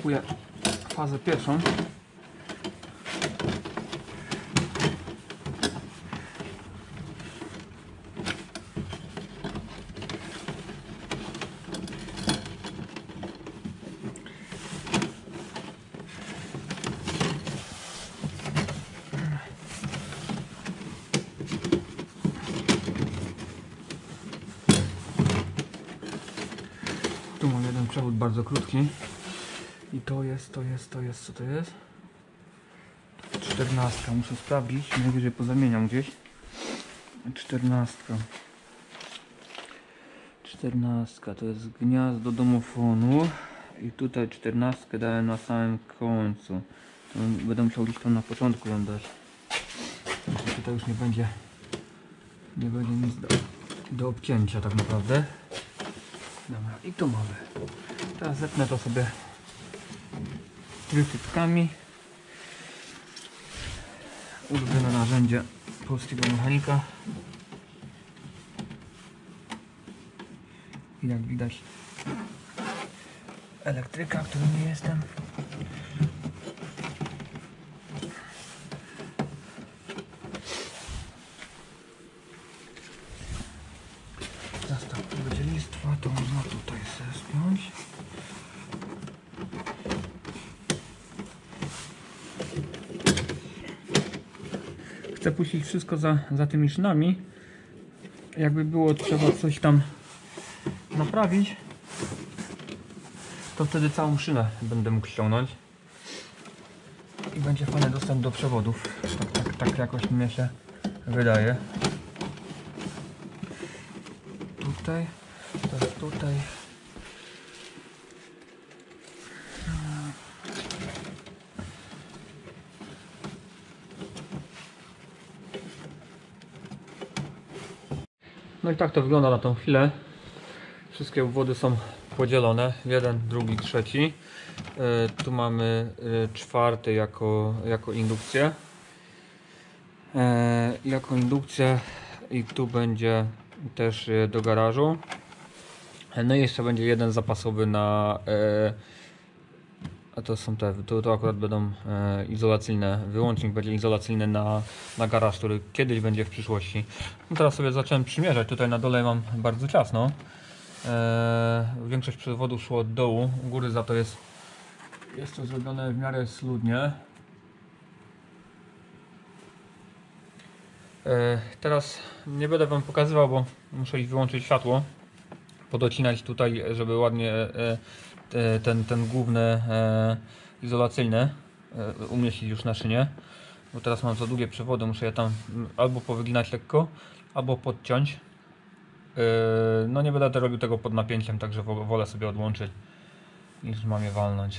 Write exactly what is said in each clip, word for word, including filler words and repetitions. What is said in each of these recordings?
wstępuję w fazę pierwszą. Tu mam jeden przewód bardzo krótki i to jest, to jest, to jest, co to jest? czternastka, muszę sprawdzić, najwyżej pozamieniam gdzieś. czternastka. czternastka to jest gniazdo domofonu i tutaj czternastkę dałem na samym końcu. To będę musiał gdzieś tam na początku ją dać. Tutaj już nie będzie nie będzie nic do, do obcięcia tak naprawdę. Dobra, i tu mamy. Teraz zetnę to sobie trytytkami. Ulubione narzędzie polskiego mechanika. I jak widać, elektryka, którym nie jestem. Teraz tak, tu będzie listwa, to można tutaj sobie spiąć. Chcę puścić wszystko za, za tymi szynami. Jakby było trzeba coś tam naprawić, to wtedy całą szynę będę mógł ściągnąć i będzie fajny dostęp do przewodów. Tak, tak, tak jakoś mnie się wydaje. Tutaj, teraz tutaj. No i tak to wygląda na tą chwilę. Wszystkie obwody są podzielone. Jeden, drugi, trzeci. Tu mamy czwarty jako, jako indukcję. Jako indukcję i tu będzie też do garażu. No i jeszcze będzie jeden zapasowy na... A to są te, to, to akurat będą e, izolacyjne, wyłącznik będzie izolacyjny na, na garaż, który kiedyś będzie w przyszłości. No teraz sobie zacząłem przymierzać, tutaj na dole mam bardzo ciasno. E, większość przewodów szło od dołu, u góry za to jest, jest to zrobione w miarę schludnie. E, teraz nie będę wam pokazywał, bo muszę ich wyłączyć światło, podocinać tutaj, żeby ładnie e, ten, ten główny e, izolacyjny e, umieścić już na szynie, bo teraz mam za długie przewody, muszę je tam albo powyginać lekko, albo podciąć. E, no nie będę robił tego pod napięciem, także wolę sobie odłączyć niż mam je walnąć.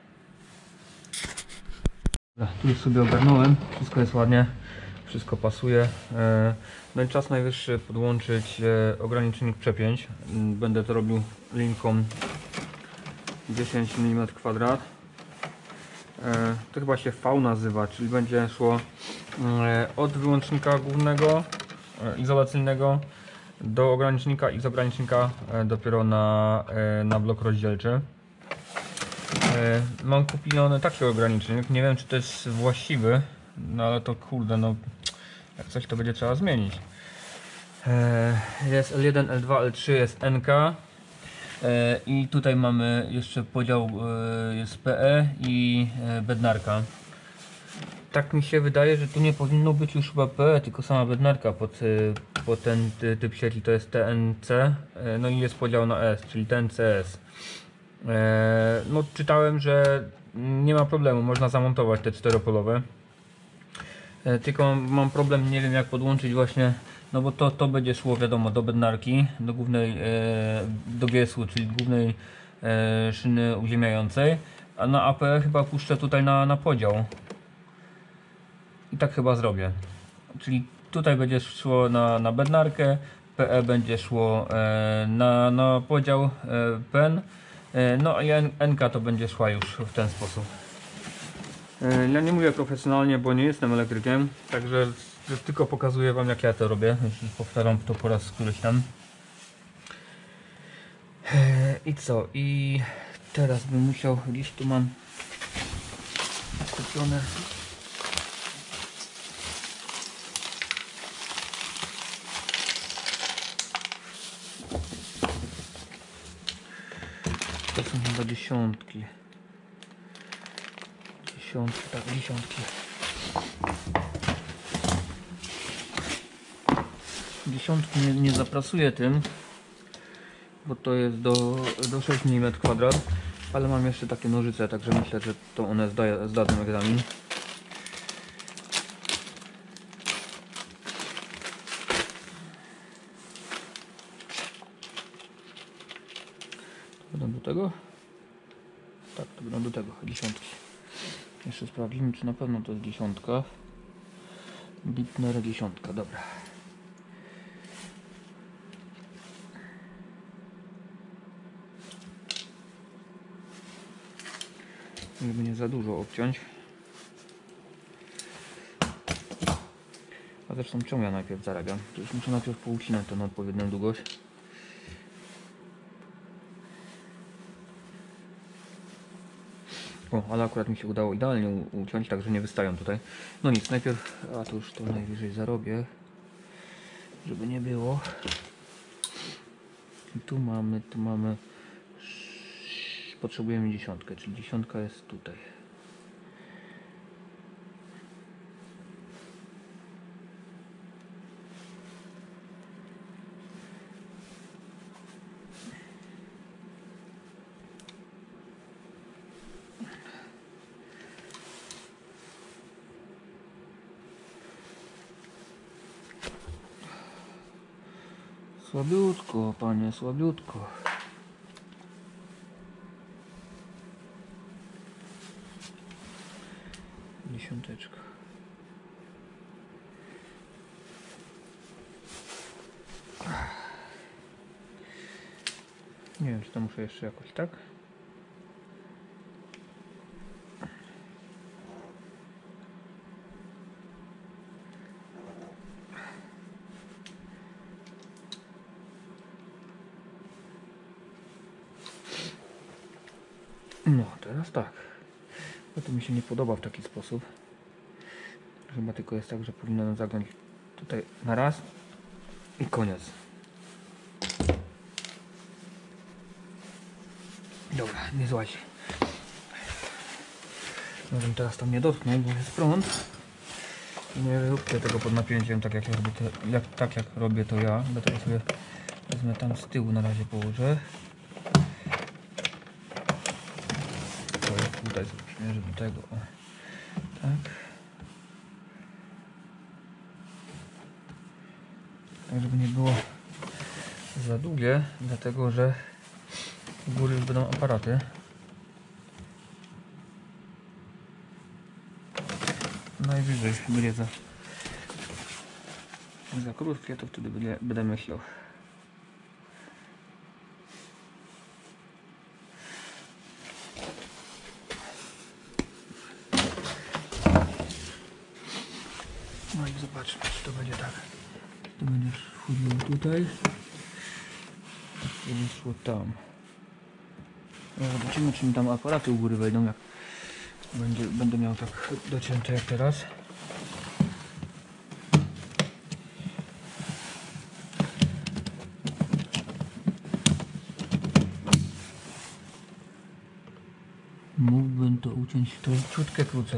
Dobra, tu już sobie ogarnąłem, wszystko jest ładnie, wszystko pasuje. E, no i czas najwyższy podłączyć e, ogranicznik przepięć. Będę to robił linką dziesięć milimetrów kwadrat. E, to chyba się V nazywa, czyli będzie szło e, od wyłącznika głównego e, izolacyjnego do ogranicznika i z ogranicznika e, dopiero na, e, na blok rozdzielczy. E, mam kupiony taki ogranicznik, nie wiem czy to jest właściwy, no ale to kurde, no jak coś to będzie trzeba zmienić. E, jest L jeden, L dwa, L trzy, jest N K. I tutaj mamy jeszcze podział, jest P E i bednarka. Tak mi się wydaje, że tu nie powinno być już chyba P E, tylko sama bednarka pod, pod ten typ sieci, to jest T N C. No i jest podział na S, czyli T N C S. No czytałem, że nie ma problemu, można zamontować te czteropolowe. Tylko mam, mam problem, nie wiem jak podłączyć właśnie. No bo to, to będzie szło wiadomo do bednarki, do głównej, e, do G S U, czyli głównej e, szyny uziemiającej, a na A P chyba puszczę tutaj na, na podział. I tak chyba zrobię. Czyli tutaj będzie szło na, na bednarkę, P E będzie szło e, na, na podział e, P E N, e, no i N K to będzie szła już w ten sposób. E, ja nie mówię profesjonalnie, bo nie jestem elektrykiem, także tylko pokazuję wam jak ja to robię, jeśli powtarzam to po raz któryś tam. I co? I Teraz bym musiał, gdzieś tu mam kupione to są chyba dziesiątki dziesiątki, tak, dziesiątki dziesiątki nie, nie zaprasuję tym, bo to jest do, do sześć milimetrów kwadrat, ale mam jeszcze takie nożyce, także myślę, że to one zdaje, zdadzą egzamin. To będą do tego? Tak, to będą do tego, dziesiątki. Jeszcze sprawdzimy, czy na pewno to jest dziesiątka. Bitner dziesiątka, dobra. Żeby nie za dużo obciąć. A zresztą czemu ja najpierw zarabiam? To już muszę najpierw poucinać to na odpowiednią długość. O, ale akurat mi się udało idealnie uciąć, także nie wystają tutaj. No nic, najpierw, a to już to najwyżej zarobię, żeby nie było. I tu mamy, tu mamy, potrzebujemy dziesiątkę, czyli dziesiątka jest tutaj. Słabiutko, panie, słabiutko. Dziesiąteczka. Nie wiem, czy to muszę jeszcze jakoś tak. No, teraz tak. Bo to mi się nie podoba w taki sposób. Chyba tylko jest tak, że powinienem zagiąć tutaj na raz i koniec. Dobra, nie złaź. Może teraz tam nie dotknę, bo jest prąd. Nie róbcie tego pod napięciem, tak jak, robię to, jak, tak jak robię to ja. Bo teraz sobie wezmę tam z tyłu, na razie położę. To jest tutaj sobie, żeby tego, o, tak. Tak, żeby nie było za długie, dlatego że u góry już będą aparaty. Najwyżej będzie za, za krótkie, to wtedy będę, będę myślał. No i zobaczmy, czy to będzie tak. To będzie wchodziło tutaj. To będzie szło tam. Zobaczymy, czy mi tam aparaty u góry wejdą, jak będzie, będę miał tak docięte jak teraz. Mógłbym to uciąć to ciutkę krócej.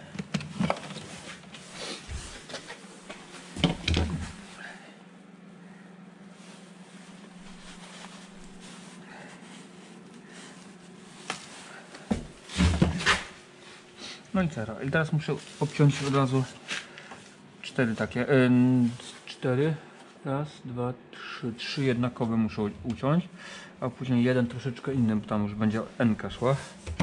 No i teraz, i teraz muszę obciąć od razu cztery takie, yy, cztery, raz, dwa, trzy, trzy jednakowe muszę uciąć, a później jeden troszeczkę inny, bo tam już będzie N-ka szła.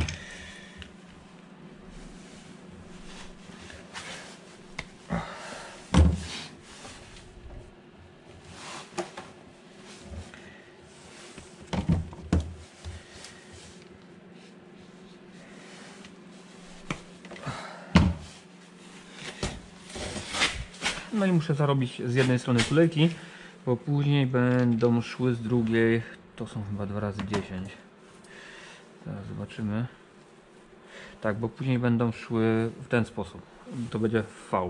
No i muszę zarobić z jednej strony tulejki, bo później będą szły z drugiej, to są chyba dwa razy dziesięć. Zaraz zobaczymy. Tak, bo później będą szły w ten sposób. To będzie V.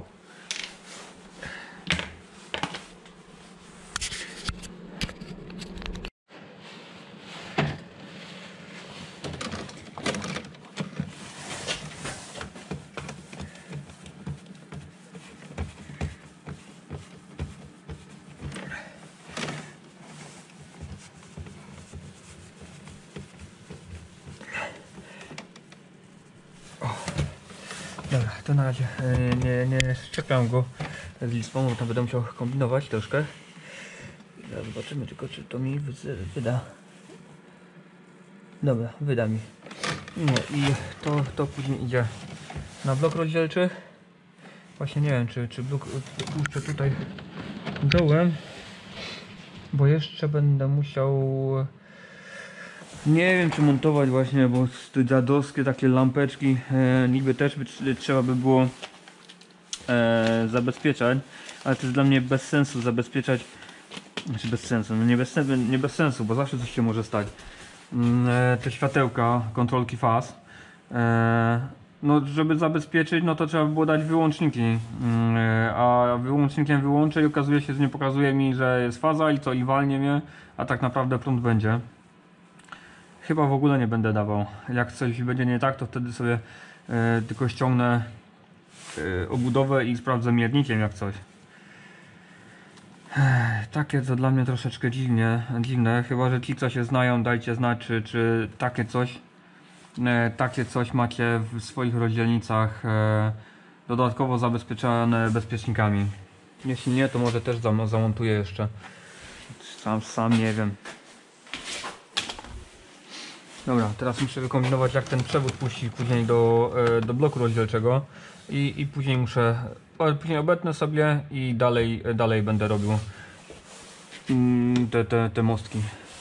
Dobra, to na razie nie, nie szczepiam go z listwą, bo tam będę musiał kombinować troszkę. Zaraz zobaczymy tylko, czy to mi wyda. Dobra, wyda mi. No i to, to później idzie na blok rozdzielczy. Właśnie nie wiem, czy, czy blok puszczę tutaj dołem, bo jeszcze będę musiał... Nie wiem, czy montować właśnie, bo te dziadowskie takie lampeczki e, niby też by, trzeba by było e, zabezpieczać, ale to jest dla mnie bez sensu zabezpieczać, znaczy bez sensu, no nie bez, nie bez sensu, bo zawsze coś się może stać. E, te światełka, kontrolki faz, e, no żeby zabezpieczyć, no to trzeba by było dać wyłączniki, e, a wyłącznikiem wyłączę i okazuje się, że nie pokazuje mi, że jest faza i co, i walnie mnie, a tak naprawdę prąd będzie. Chyba w ogóle nie będę dawał. Jak coś będzie nie tak, to wtedy sobie e, tylko ściągnę e, obudowę i sprawdzę miernikiem jak coś. Ech, takie to dla mnie troszeczkę dziwnie, dziwne. Chyba że ci co się znają, dajcie znać, czy, czy takie coś e, takie coś macie w swoich rozdzielnicach e, dodatkowo zabezpieczone bezpiecznikami. Jeśli nie, to może też zam zamontuję jeszcze. Sam, sam nie wiem. Dobra, teraz muszę wykombinować, jak ten przewód puścić później do, do bloku rozdzielczego i, i później muszę, później obetnę sobie i dalej, dalej będę robił te, te, te mostki.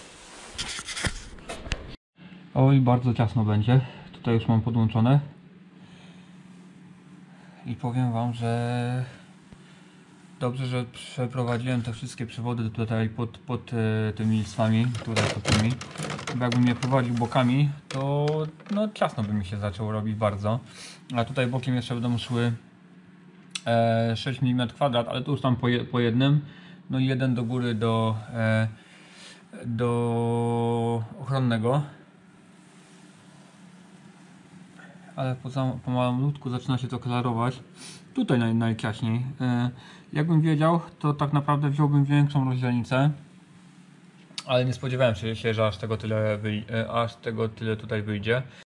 Oj, bardzo ciasno będzie. Tutaj już mam podłączone i powiem wam, że dobrze, że przeprowadziłem te wszystkie przewody tutaj pod, pod e, tymi listwami, tutaj pod tymi. Bo jakbym je prowadził bokami, to no ciasno by mi się zaczęło robić bardzo. A tutaj bokiem jeszcze będą szły e, sześć milimetrów kwadrat, ale to już tam po, je, po jednym. No i jeden do góry do, e, do ochronnego. Ale po, po malutku zaczyna się to klarować. Tutaj naj, najciaśniej. E, jakbym wiedział, to tak naprawdę wziąłbym większą rozdzielnicę. Ale nie spodziewałem się, że aż tego tyle, aż tego tyle tutaj wyjdzie.